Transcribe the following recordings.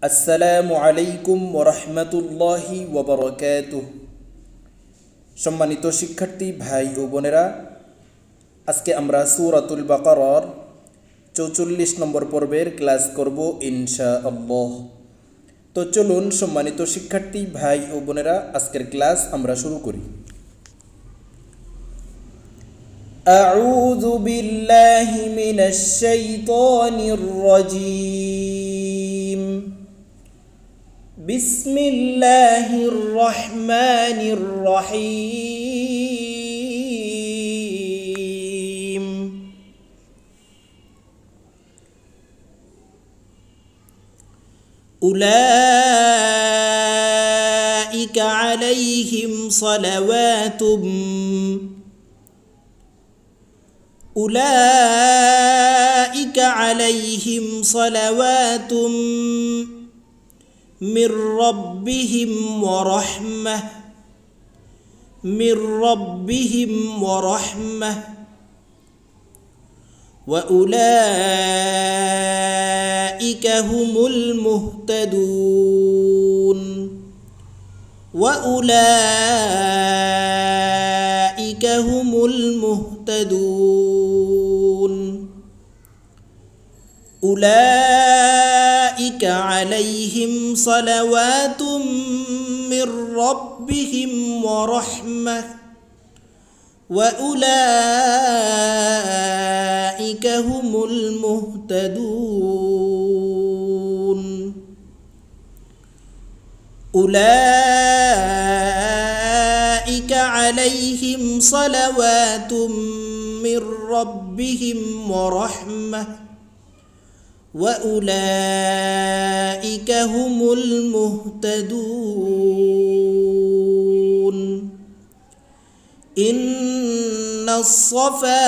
আসসালামু আলাইকুম ওয়া রাহমাতুল্লাহি ওয়া বারাকাতুহু। সম্মানিত শিক্ষার্থী ভাই ও বোনেরা, আজকে আমরা সূরাতুল বাকারার ৪৪ নম্বর পর্বের ক্লাস করব ইনশাআল্লাহ। তো চলুন সম্মানিত শিক্ষার্থী ভাই ও বোনেরা, আজকের ক্লাস আমরা শুরু করি। আউযু বিল্লাহি মিনাশ শাইতানির রাজীম। বিসমিল্লাহির রহমানির রহিম। উলাইকা আলাইহিম সালাওয়াতুম من ربهم ورحمة وأولئك هم المهتدون أولئك عليهم صلوات من ربهم ورحمة وأولئك هم المهتدون أولئك عليهم صلوات من ربهم ورحمة وأولئك هم المهتدون إن الصفا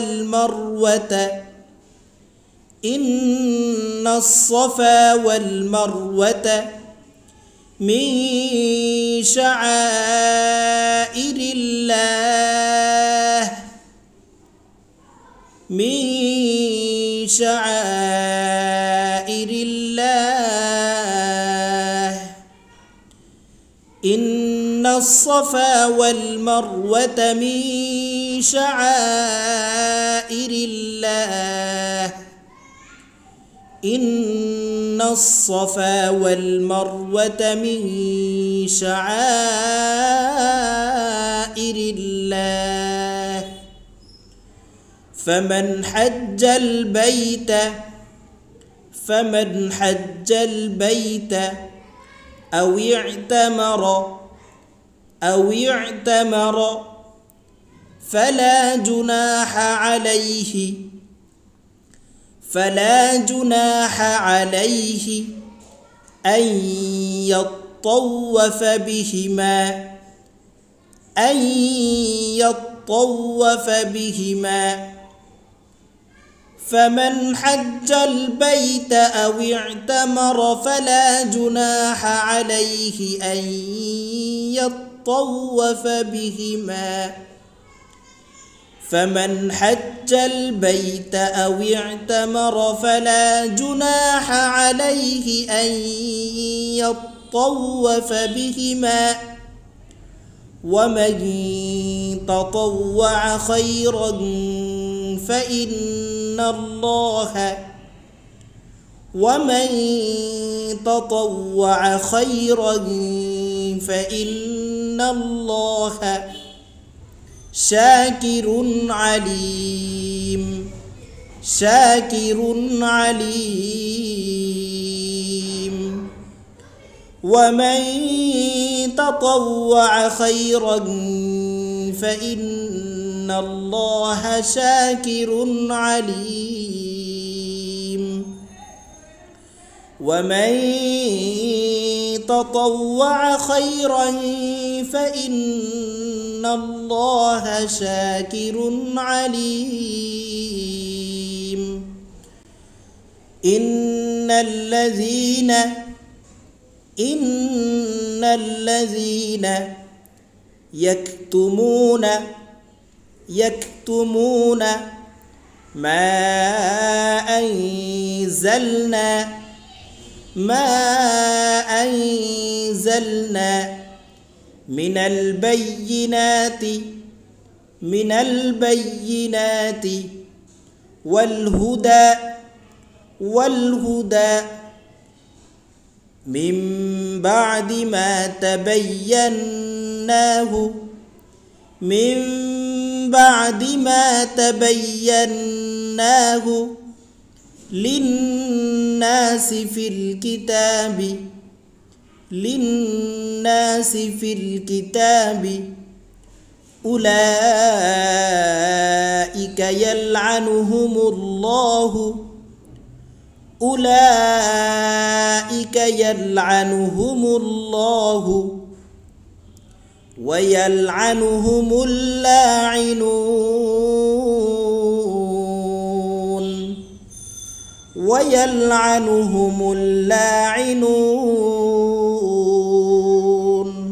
والمروة من شعائر الله إن الصفا والمروة من شعائر الله إن الصفا والمروة من شعائر الله فمن حج البيت أو اعتمر فلا جناح عليه أن يطوف بهما فمن حج البيت أو اعتمر فلا جناح عليه أن يطوف بهما فمن حج البيت أو اعتمر فلا جناح عليه أن يطوف بهما ومن تطوع خيرا فإن الله شاكر عليم ومن تطوع خيرا فإن الله شاكر عليم ومن تطوع خيرا فإن الله شاكر عليم إن الذين يكتمون ما أنزلنا ما أنزلنا من البينات والهدى من بعد ما تبيناه للناس في الكتاب أولئك يلعنهم الله ويلعنهم اللاعنون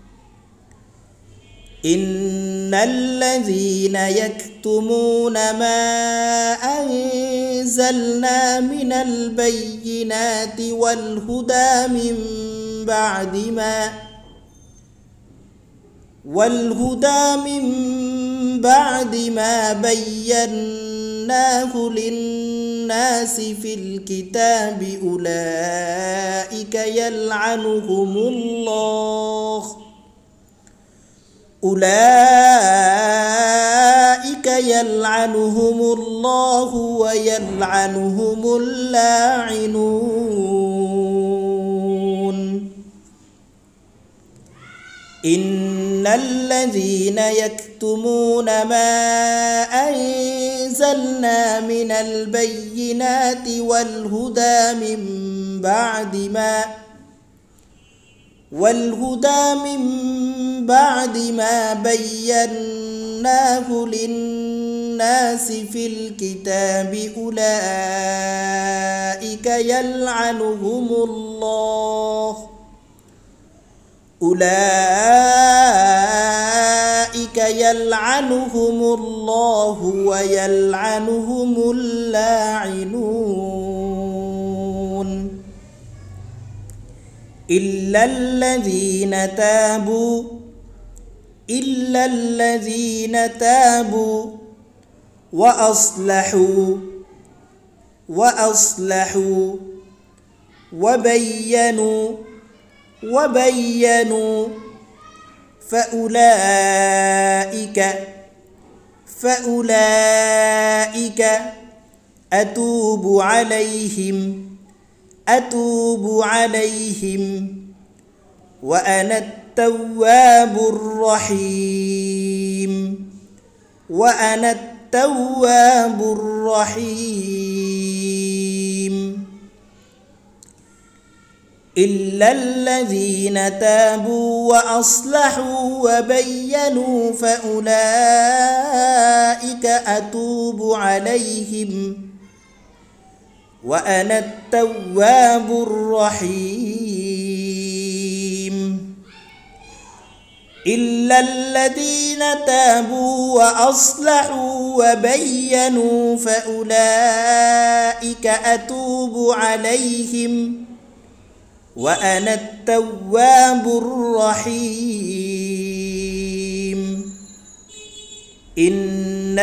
إن الذين يكتمون ما أنزلنا من البينات والهدى من بعد ما بيناه للناس في الكتاب أولئك يلعنهم الله ويلعنهم اللاعنون إن الذين يكتمون ما أنزلنا من البينات والهدى من بعد ما بيناه للناس في الكتاب أولئك يلعنهم الله ويلعنهم اللاعنون إلا الذين تابوا وأصلحوا وبينوا فأولئك أتوب عليهم وأنا التواب الرحيم إلا الذين تابوا وأصلحوا وبينوا فأولئك أتوب عليهم وأنا التواب الرحيم إلا الذين تابوا وأصلحوا وبينوا فأولئك أتوب عليهم وأنا التواب الرحيم إن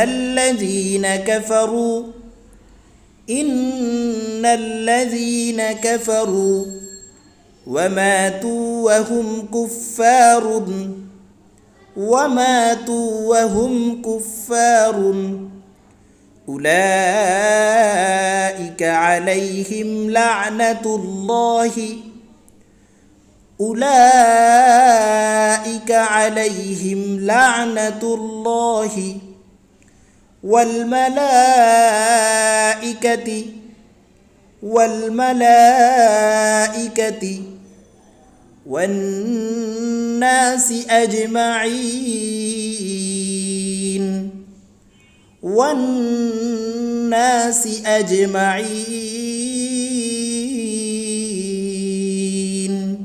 الذين كفروا وماتوا وهم كفار أولئك عليهم لعنة الله والملائكة والناس أجمعين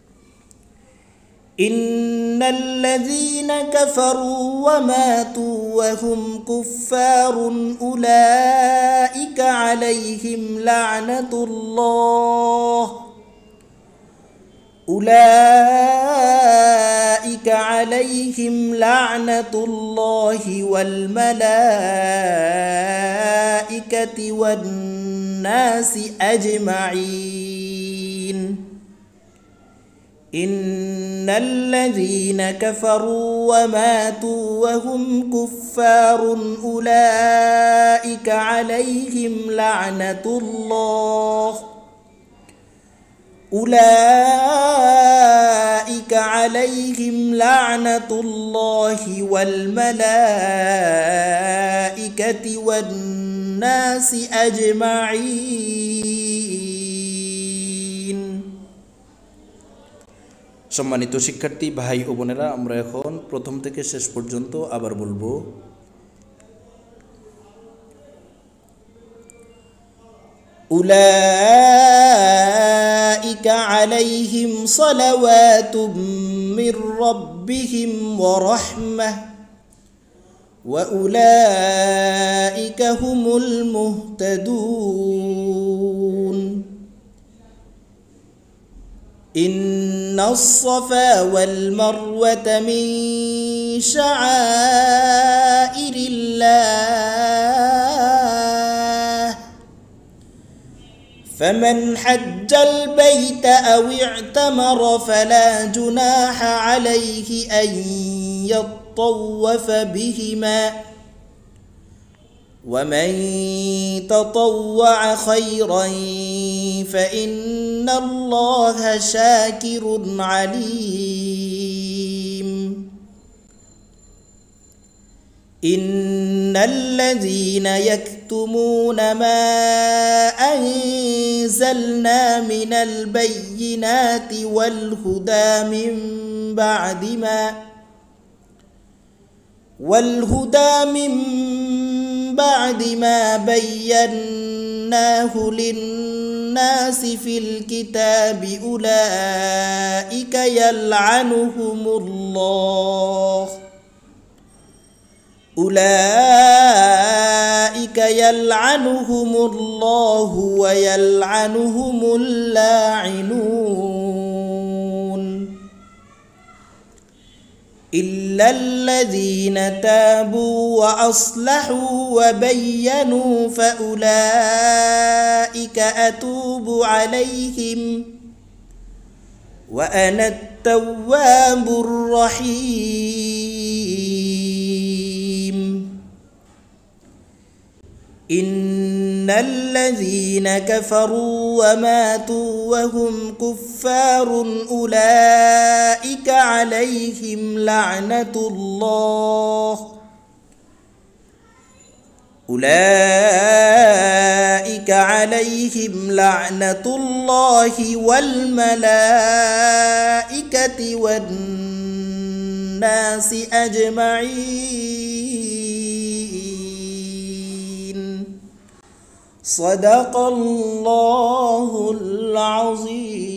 إن الذين كفروا وماتوا وهم كفار أولئك عليهم لعنة الله والملائكة والناس أجمعين إن الذين كفروا وماتوا وهم كفار أولئك عليهم لعنة الله والملائكة والناس أجمعين সম্মানিত শিক্ষার্থী ভাই ও বোনেরা, আমরা এখন প্রথম থেকে শেষ পর্যন্ত আবার বলবো। أولئك عليهم صلوات من ربهم ورحمة وأولئك هم المهتدون إن الصفا والمروة من شعائر الله فمن حج البيت أو اعتمر فلا جناح عليه أن يطوف بهما ومن تطوع خيرا فإن الله شاكر عليم إن الذين يكتمون ما أنزلنا من البينات والهدى من بعد ما بيناه للناس في الكتاب أولئك يلعنهم الله ويلعنهم اللاعنون إلا الذين تابوا وأصلحوا وبينوا فأولئك أتوب عليهم وأنا التواب الرحيم إن الذين كفروا وماتوا وهم كفار أولئك عليهم لعنة الله والملائكة والناس أجمعين صدق الله العظيم.